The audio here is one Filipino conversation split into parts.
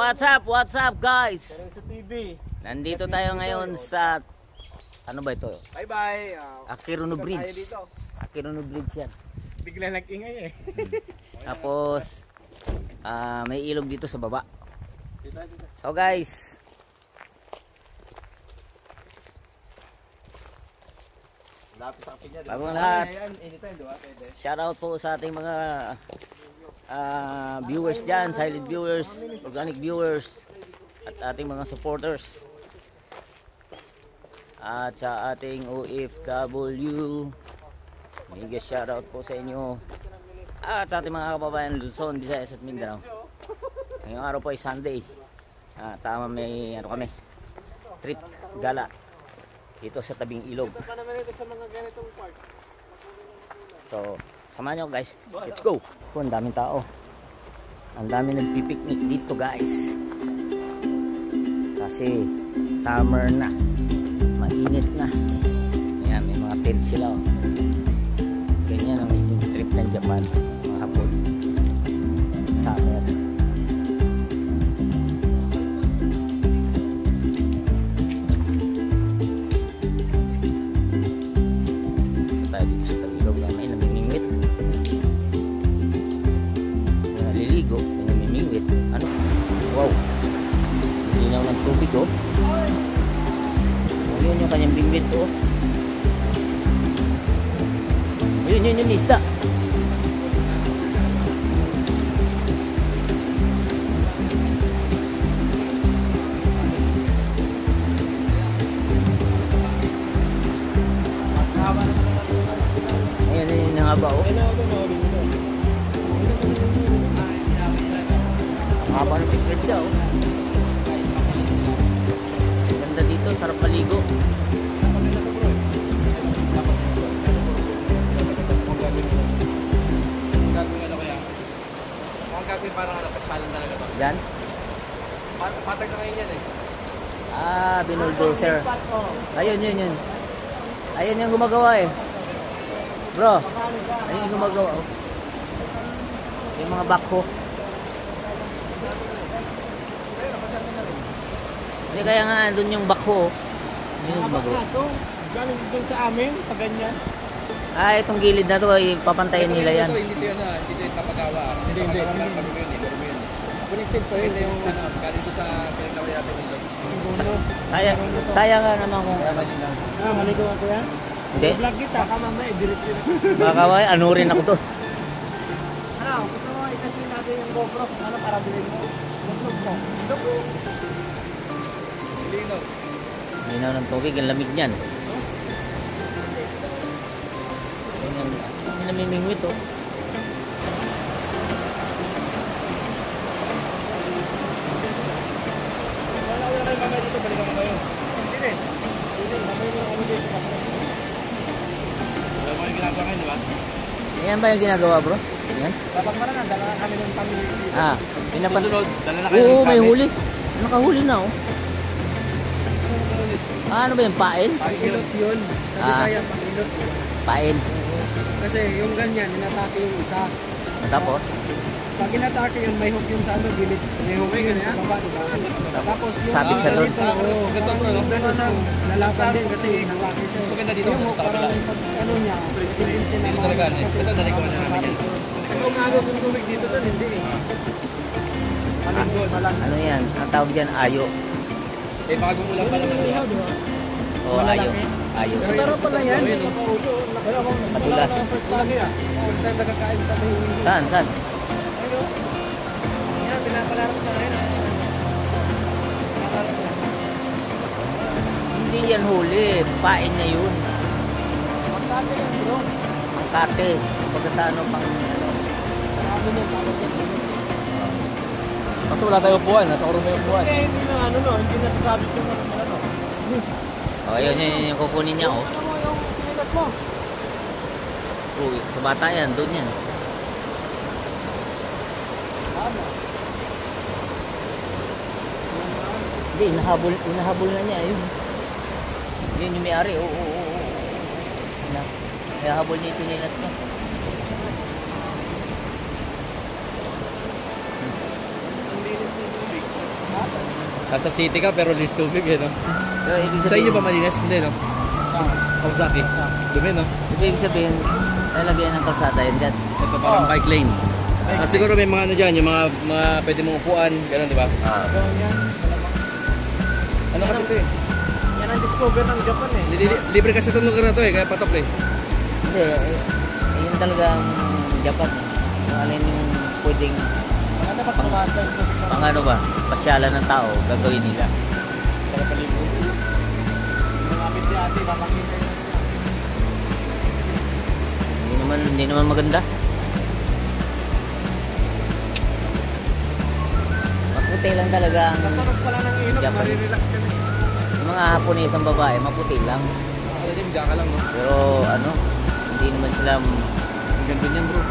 What's up guys? Sa TV. Nandito tayo ngayon sa ano ba ito? Bye-bye. Akiruno Bridge. Akiruno Bridge yan. Bigla nag-ingay eh. Tapos may ilog dito sa baba. So guys, bagong lahat, shoutout po sa ating mga viewers dyan, silent viewers, organic viewers, at ating mga supporters, at sa ating OFW. Mega shoutout po sa inyo, at sa ating mga kababayan Luzon, Visayas at Mindanao. Ngayong araw po ay Sunday. Tama, may ano kami, trip gala dito sa tabing ilog. So samahan nyo guys, let's go. Ang daming tao, ang daming nagpipiknik dito guys, kasi summer na, mainit na. Ayan, may mga tent sila oh. Ganyan ang trip ng Japan, mga hapon, summer. Oh. Yun yung kanyang bingwit oh. Yun isda. Ayan yung nangaba oh. Ang haba ng pingwit siya oh. Dito, sarap maligo. Ang gagawin parang pasyalan talaga ba? Yan? Patag na ngayon yan eh. Binuldozer. Ayun, yun. Ayun yung gumagawa eh. Bro, ayun yung gumagawa oh. Yung mga backhoe. Hindi, kaya nga doon yung backhoe. Yung backhoe. Galing doon sa amin, pag ganyan. Itong gilid na to ay papantayin nila yan. Hindi ito yan hindi ito yung papagawa. Hindi. Connected pa rin. Ito yung galing doon sa pinagawa natin nila. Sayang nga naman kung maligo ako yan? Hindi. Vlog kita, kamama eh, direct. Baka ano rin ako to. Gusto mo itasin natin yung GoPro, para bilhin mo? Vlog mo. Linaw ng tubig, ang lamig niyan. Yung namimingwit oh. Wala kayo mamaya dito, balikan mo kayo. Hindi. Mamaya mo na kami dito. Wala mo yung ginagawa ngayon, di ba? Yan ba yung ginagawa bro? Yan? Kapag marangan, dala na kami ng pamilya. Susunod, dala na kayo ng kami. May huli. Nakahuli na oh. Ano ba yung pain? Pag-ilot yun. Sa Bisaya, pag-ilot. Pain. Kasi yung ganyan, inatake yung isa. Tapos? Pag inatake yun, may hook yun sa ano, gilid. May hook yun sa baba, diba? Tapos yung sabit sa doon. Yung gano'n ang lalaban din kasi inatake siya. Maganda dito sa kabila. Ano niya, pinsin naman. Dito talaga, ito narinig na namin yan. Kung agos yung tubig dito doon, hindi eh. Ano yan? Ang tawag dyan, ayo. Bagong ulam pa naman. Oo, ayo. Masarap pala yan. Matulas. First time nakakain sa Maynila. Saan? Yan, pinapalaro na rin. Hindi yan huli. Pain niya yun. Magkate yan bro. Magkate. Pagka sa ano pang ano. Marami niya, marami niya. Kasi wala tayong upuan, nasa urong may upuan. Hindi na ano no, hindi nasasabit yung ano. Ayun yung kukunin niya oh. Ano mo yung pinilas mo? Uy, sa bata yan, doon yan. Ano? Hindi, inahabol na niya ayun. Yun yung may-ari, oo. Inahabol niya ito nilas niya. Nasa city ka pero linis tubig eh, no? So, ibig Sa inyo sabihin, ba malinis? Hindi, no? Kawasaki. Dumi, no? ibig sabihin, lalagyan ng kalsada yan dyan. Ito parang bike lane. Siguro may mga ano dyan, yung mga pwede mong upuan, gano'n, di ba? Ano kasi ito eh? Yan ang discover ng Japan eh. Libre kasi itong lugar na to eh, kaya patok eh. Hindi, yun talagang Japan. Kung alin yung pwedeng Ano ba kumasa yung pang ano ba, pasyalan ng tao, gagawin nila. sa palibutan? Lumapit si ate, papakita niya. Hindi naman maganda. Maputi lang talaga ang Katarap pala ng ilog, Japan. marirelax ka na. yung mga Haponesang babae, maputi lang. Ako din, diyan ka lang, no? Pero ano, hindi naman sila Ang ganda niyan, bro.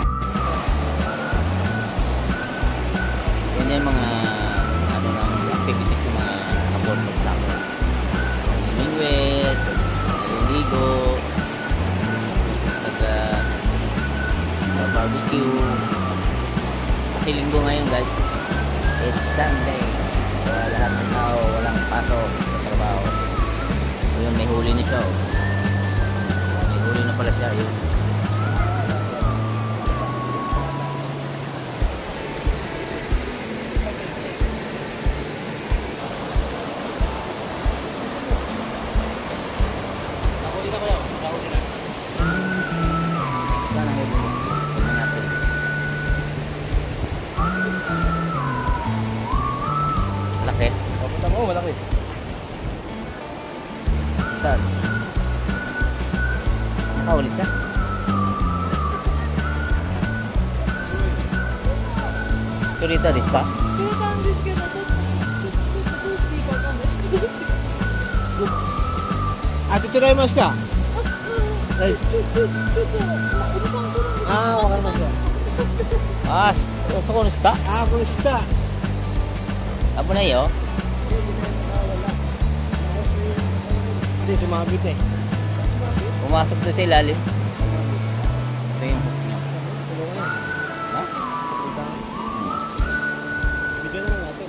yan yung mga ano ng activities ng mga Hapon pagsama. Naliliwet, naliligo, barbecue. Kasi linggo ngayon guys, it's Sunday. So, lahat ng tao walang pasok sa trabaho. So yun, may huli na siya. Oh. May huli na pala siya. Yun. Sana huli. Tingnan natin. Laki. Papunta mo, malaki. Saan? Nakahuli siya? Surita, dis pa? くれたんですけど、どうしていいかわかんないです。 Ate, tsuray mas ka? ちょっと、おじさん来るんです。 Ah, okay mas ka. Ah, gusto ko nista. Ah, kumusta? Abo na iyo. Hindi, sumabit eh. Pumasok doon sa ilalim. Ito yung hook niya. Ha? Bigyan na lang natin.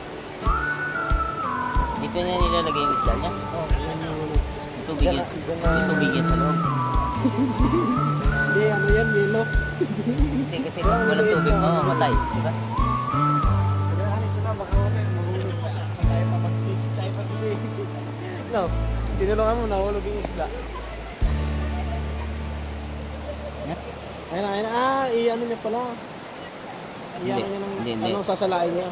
Dito niya nilalagay yung isda niya. Oh, yan yung ano. Yung tubigin sa loob. Hindi, ano yan, Milo. Hindi kasi kung walang tubig, mamamatay. Diba? Pagkahanip ko na, baka mamaya mahulog pa. Tayo pa magsisi, tayo pa sisi. No, tinulungan mo, nahulog yung isla. Ayun na, ayun na. Ah, i-ano niya pala. Iyan niya ng, Hindi. anong sasalain niya.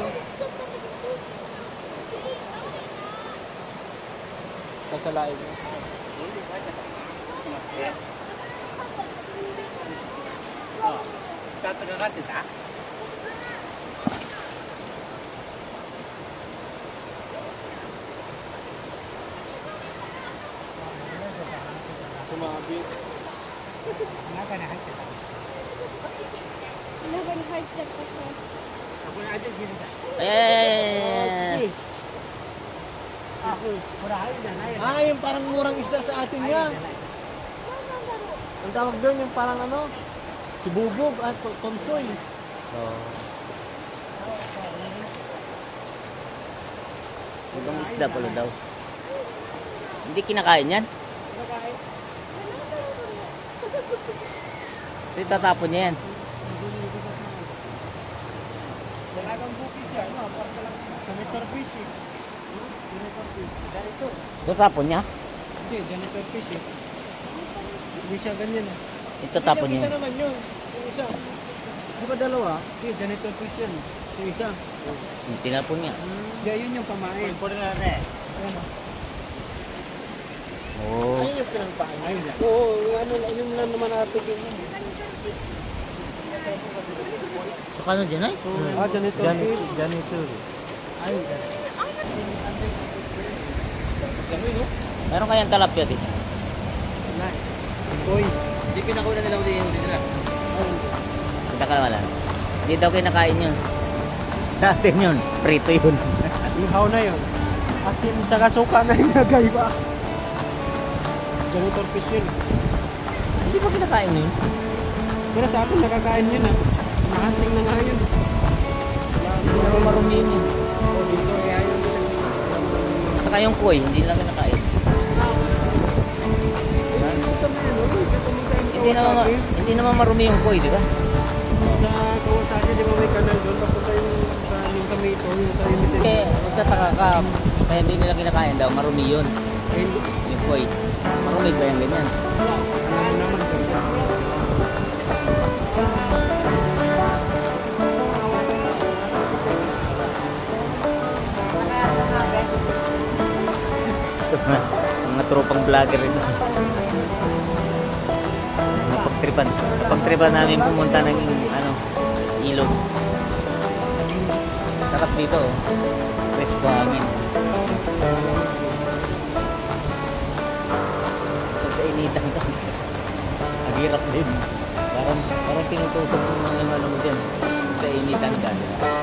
Sasalain niya. Sumabit. 中に入っちゃったから。 Eh! Ah, yung parang murang isda sa atin yan. Ang tawag doon yung parang ano, sibubog at konsoy. Ibang isda pala daw. Hindi kinakain yan. So itatapon niya yan. Dalagang bukid yan, no? Parang janitor fish eh. Janitor fish. Ganito. Itatapon niya. Hindi, janitor fish eh. Hindi siya ganyan eh. Itatapon Yung niya. isa naman yun. Yung isa. Di ba dalawa? Hindi, janitor fish yan. Yung isa. Tinapon niya. Hindi, yun yung pamain. Ayun o. Oh. Ayun yung pinagpain. Ayun yan. Oo, ano, yun lang naman natin yun. So kano dyan ay? Ah, janitor fish. Janitor. Ayun yan. Meron kayang talapia dito. Boy. Hindi pinakuna nila ulit yung nila. Kita ka wala. Hindi daw kinakain yun. Sa atin yun. Prito yun. Ihaw na yun. Asin, tsaka suka na yung nagay ba? Janitor fish yun. Hindi ba kinakain yun? Pero sa akin nakakain yun ah. Nakating na nga yun. Hindi naman marumi yun eh. yung koi, hindi lang kinakain. Hindi naman marumi yung koi, di ba? Sa Kawasaki, di ba may kanal doon? Papunta yung sa Mito, yung sa Limited. Eh, magtataka ka, kaya hindi nila kinakain daw, marumi yun. Eh, Yung koi. Marumi ba yung ganyan? ano naman, sir? Mga tropang vlogger ito. Pagtripan namin pumunta ng ilog. Sarap dito, oh. Presko hangin. Sa initan ka. Ang hirap din. Parang tinutusok mo ng ano mo dyan. Sa initan ka.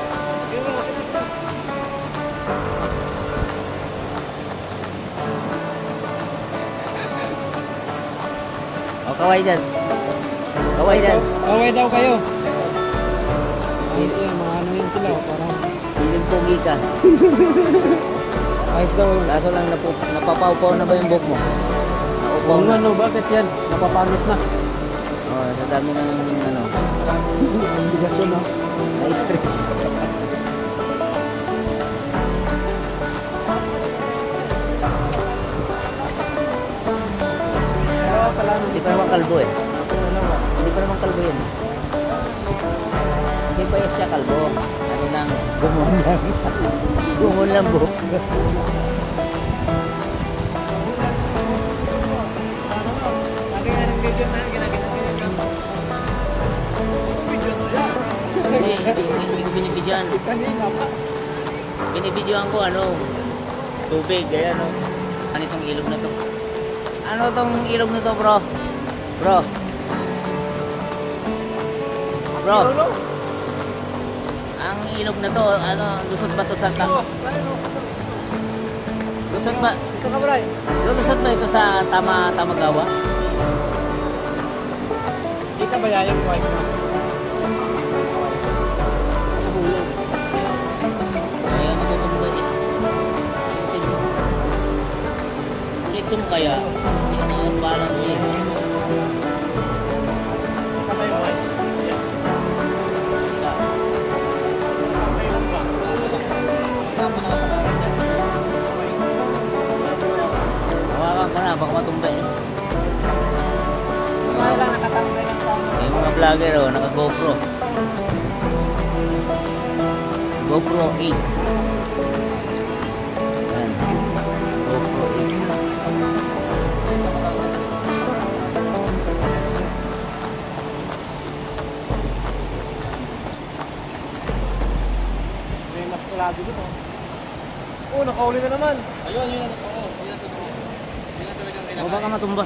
O, kaway dyan. Kaway dyan. Kaway daw kayo. Ayos yan, mga ano yan sila. Parang Hiling pogi ka. ayos daw. Kaso lang napapaw-paw na ba yung buhok mo? Naupaw Kung na. ano, bakit yan? Napapangit na. Oh, sa dami ng Ang bigas yun, no? na-stress. Dalawa pala, no? Hindi pa naman kalbo eh. Hindi pa naman kalbo yun. Hindi pa yes siya kalbo. Ano lang, gumon lang. Gumon lang buhok. Sabi nga ng video na, Hindi ko binibidyoan. kanina pa. Binibidyoan ko tubig, kaya ano itong ilog na to? Ano tong ilog na to, bro? Bro? Ang ilog na to, lusot ba to sa Lusot ba? Ito ka, Bray. Lusot ba ito sa Tamagawa? Kita ba yan yung wife mo? Ayan, tutong ba ito? Ulit mo kaya? Sino ang balance yun? Kita ba yung wife? Hawakan ko na, baka matumba eh. Wala lang nakatambay ng tao. Yung mga vlogger naka-GoPro. GoPro 8. Ayan. GoPro 8. May mas kulado dito. Oh, nakauli na naman. Ayun, yun ang totoo. Yun ang totoo. Yun ang talagang O kinakain. baka matumba.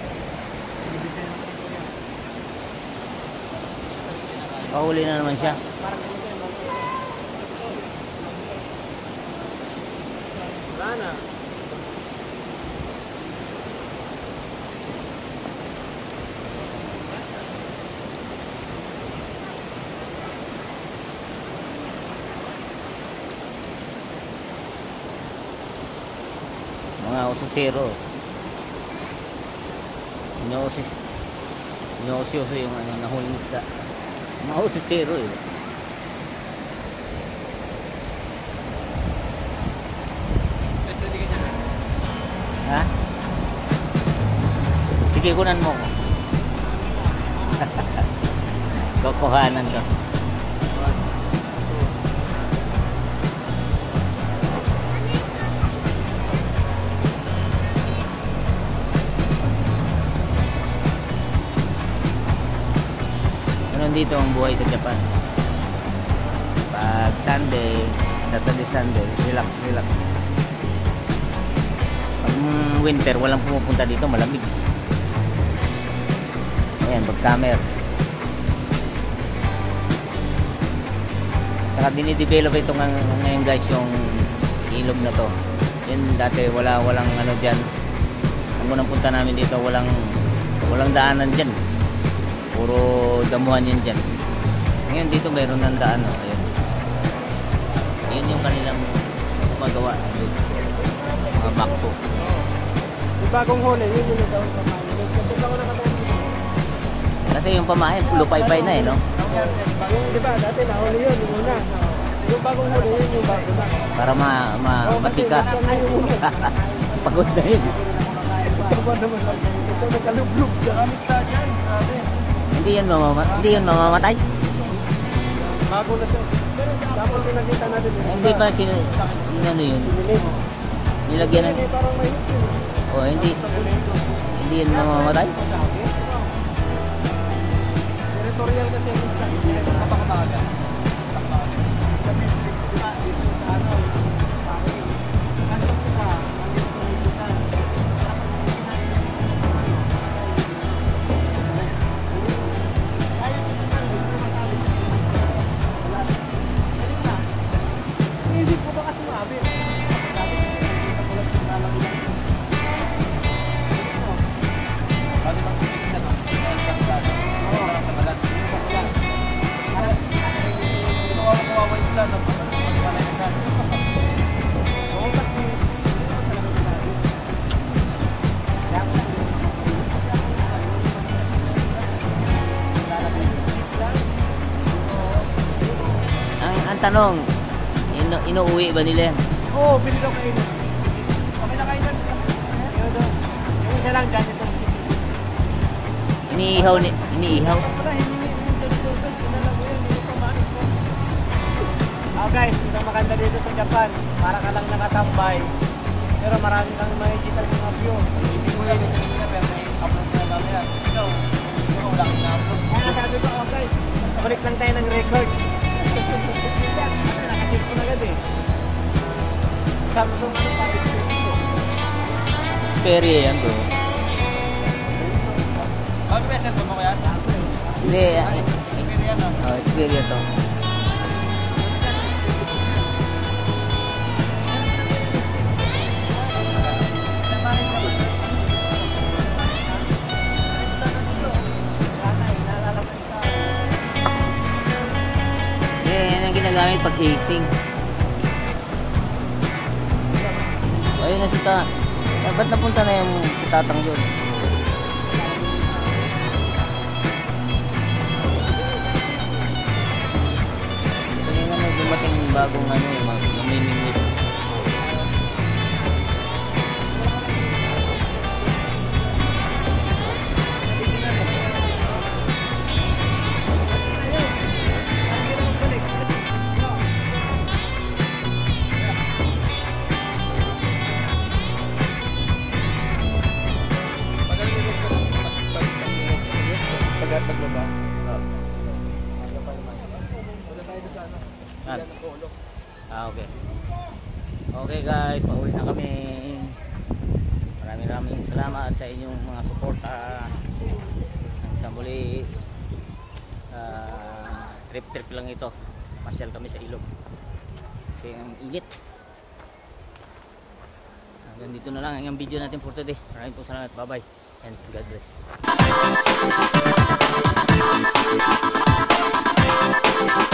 Pahuli na naman siya. Wala na. Mga ososero. Inosyoso yung nahuling isda. Mga ososero eh. Best ready ka dyan. Ha? Sige, kunan mo ko. Kukuhanan ko. Ganun dito ang buhay sa Japan. Pag Saturday, Sunday, relax. Pag winter, walang pumupunta dito, malamig. Ayan, pag summer. Saka dinidevelop ito ngayon guys, yung ilog na to. Yun dati walang dyan. Ang unang punta namin dito, walang daanan dyan. Puro damuhan yun dyan. Ngayon dito mayroon ng daan. Ayun. Yun yung kanilang gumagawa. Mga bakto. bagong huli, yun yung nagawin pamain. Kasi bago nakataon dito. Kasi yung pamain, lupay-pay na eh, no? Yung, di ba, dati nahuli yun, yung una. Yung bagong huli, yun yung bago na. Para matikas. Pagod na yun. Ito ba naman lang? Ito nagkalublog. Gamit ka dyan, sabi. Hindi yun mamamatay. Bago na siya. Tapos yung nakita natin. Hindi pa ano yun. Nilagyan ng... Hindi parang may hit yun. Oh, hindi yun mamamatay. Territorial kasi yung isla. Sa Pakataga. Hindi po ba kasi mabit? Ang tanong, inuuwi ba nila yan? Oo, pili daw kainin. Kami na kainan. Yung isa lang dyan ito. Iniihaw. Guys, ang maganda dito sa Japan, para ka lang nakatambay. Pero marami kang makikita ng mga view. Hindi mo yun kanina pero may upload na kami yan. So, wala kang na-upload. Kaya sabi ko, guys, balik lang tayo ng record. Nakasip ko na agad eh. Samsung ano pa rin dito. Xperia yan, bro. Ano ba yung mo kaya? Hindi, Xperia no? Xperia to. Yan ang ginagamit pag casing. Ayun na si ba't napunta na yung si Tatang yun? Kanina may dumating bagong namimingwit. Pagbaba. Okay. Okay guys, pauwi na kami. Maraming salamat sa inyong mga suporta. Sa muli, trip lang ito. Masyal kami sa ilog. Kasi ang init. Hanggang dito na lang ang video natin for today. Maraming po salamat. Bye bye and God bless.